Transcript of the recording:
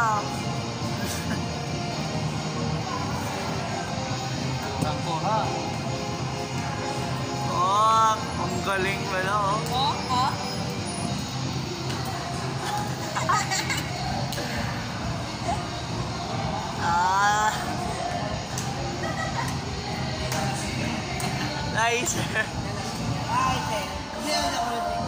Tangko ha. Oh, ang galing pala oh. Oh. Ah. Nice. Ay, hindi ako